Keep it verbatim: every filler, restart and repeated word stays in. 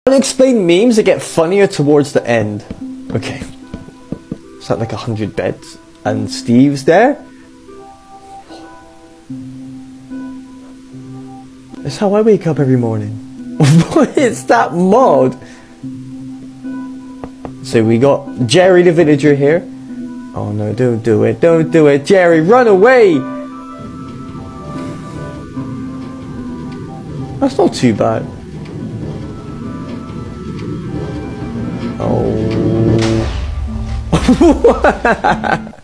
Unexplained memes that get funnier towards the end. Okay. Is that like a hundred beds? And Steve's there? That's how I wake up every morning. What is that mod? So we got Jerry the villager here. Oh no, don't do it, don't do it. Jerry, run away! That's not too bad. Oh.